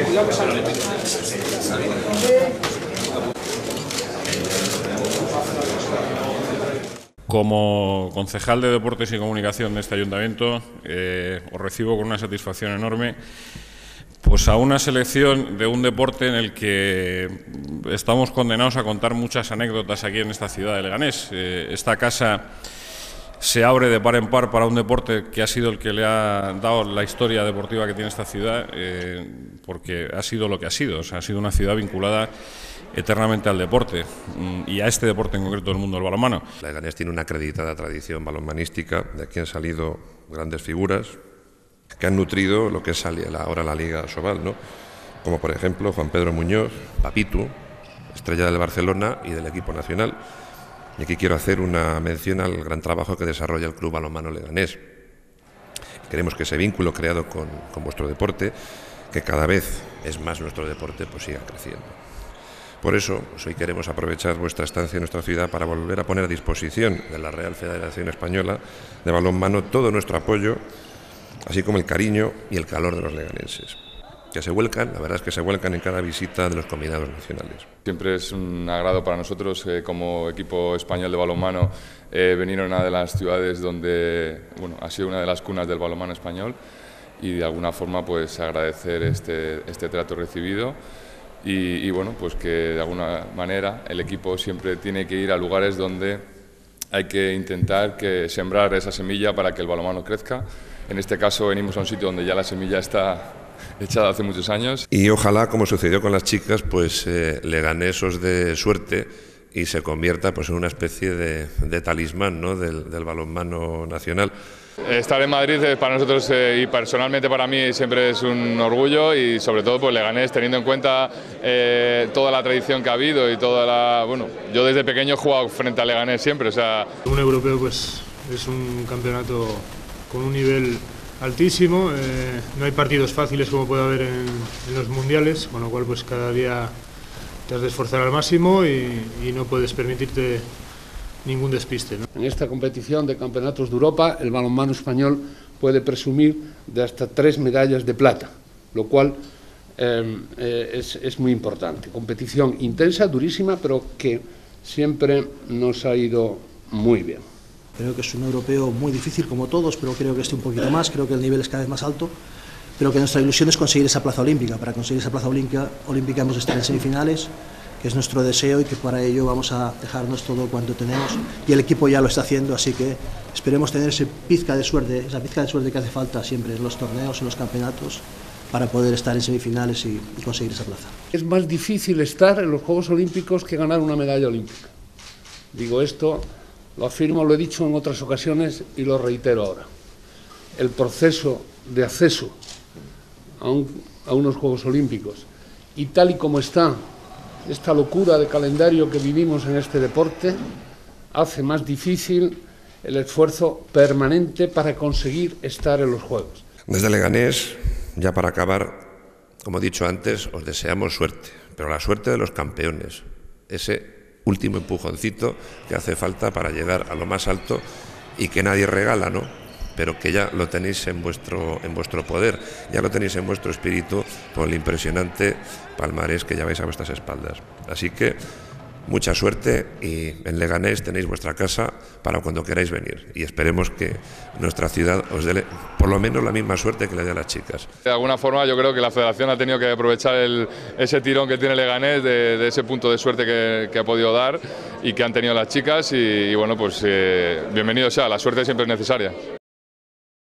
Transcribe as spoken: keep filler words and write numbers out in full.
Como concejal de Deportes y Comunicación de este ayuntamiento, eh, os recibo con una satisfacción enorme pues a una selección de un deporte en el que estamos condenados a contar muchas anécdotas aquí en esta ciudad de Leganés. Eh, esta casa se abre de par en par para un deporte que ha sido el que le ha dado la historia deportiva que tiene esta ciudad, eh, porque ha sido lo que ha sido, o sea, ha sido una ciudad vinculada eternamente al deporte y a este deporte en concreto del mundo del balonmano. Leganés tiene una acreditada tradición balonmanística, de aquí han salido grandes figuras que han nutrido lo que es ahora la Liga Sobal, ¿no? Como por ejemplo Juan Pedro Muñoz, Papitu, estrella del Barcelona y del equipo nacional. Y aquí quiero hacer una mención al gran trabajo que desarrolla el Club Balonmano Leganés. Queremos que ese vínculo creado con, con vuestro deporte, que cada vez es más nuestro deporte, pues siga creciendo. Por eso, pues hoy queremos aprovechar vuestra estancia en nuestra ciudad para volver a poner a disposición de la Real Federación Española de Balonmano todo nuestro apoyo, así como el cariño y el calor de los leganenses, que se vuelcan, la verdad es que se vuelcan en cada visita de los combinados nacionales. Siempre es un agrado para nosotros eh, como equipo español de balonmano eh, venir a una de las ciudades donde bueno, ha sido una de las cunas del balonmano español y de alguna forma pues agradecer este, este trato recibido y, y bueno, pues que de alguna manera el equipo siempre tiene que ir a lugares donde hay que intentar que sembrar esa semilla para que el balonmano crezca. En este caso venimos a un sitio donde ya la semilla está echada hace muchos años. Y ojalá, como sucedió con las chicas, pues eh, Leganés os dé suerte y se convierta pues en una especie de, de talismán, ¿no? del, del balonmano nacional. Estar en Madrid eh, para nosotros eh, y personalmente para mí siempre es un orgullo y sobre todo pues Leganés, teniendo en cuenta eh, toda la tradición que ha habido y toda la... Bueno, yo desde pequeño he jugado frente a Leganés siempre, o sea... Un europeo pues es un campeonato con un nivel altísimo, eh, no hay partidos fáciles como puede haber en, en los mundiales, con lo cual pues cada día te has de esforzar al máximo y, y no puedes permitirte ningún despiste, ¿no? En esta competición de campeonatos de Europa, el balonmano español puede presumir de hasta tres medallas de plata, lo cual eh, eh, es, es muy importante. Competición intensa, durísima, pero que siempre nos ha ido muy bien. Creo que es un europeo muy difícil como todos, pero creo que este un poquito más, creo que el nivel es cada vez más alto, pero que nuestra ilusión es conseguir esa plaza olímpica. Para conseguir esa plaza olímpica, olímpica hemos de estar en semifinales, que es nuestro deseo y que para ello vamos a dejarnos todo cuanto tenemos y el equipo ya lo está haciendo, así que esperemos tener ese pizca de suerte, esa pizca de suerte que hace falta siempre en los torneos, en los campeonatos, para poder estar en semifinales y, y conseguir esa plaza. Es más difícil estar en los Juegos Olímpicos que ganar una medalla olímpica. Digo esto, lo afirmo, lo he dicho en otras ocasiones y lo reitero ahora. El proceso de acceso a, un, a unos Juegos Olímpicos y tal y como está esta locura de calendario que vivimos en este deporte hace más difícil el esfuerzo permanente para conseguir estar en los Juegos. Desde Leganés, ya para acabar, como he dicho antes, os deseamos suerte, pero la suerte de los campeones, ese último empujoncito que hace falta para llegar a lo más alto y que nadie regala, ¿no? Pero que ya lo tenéis en vuestro, en vuestro poder, ya lo tenéis en vuestro espíritu por el impresionante palmarés que lleváis a vuestras espaldas. Así que mucha suerte y en Leganés tenéis vuestra casa para cuando queráis venir y esperemos que nuestra ciudad os dé por lo menos la misma suerte que le dé a las chicas. De alguna forma yo creo que la Federación ha tenido que aprovechar el, ese tirón que tiene Leganés de, de ese punto de suerte que, que ha podido dar y que han tenido las chicas y, y bueno, pues eh, bienvenido sea, la suerte siempre es necesaria.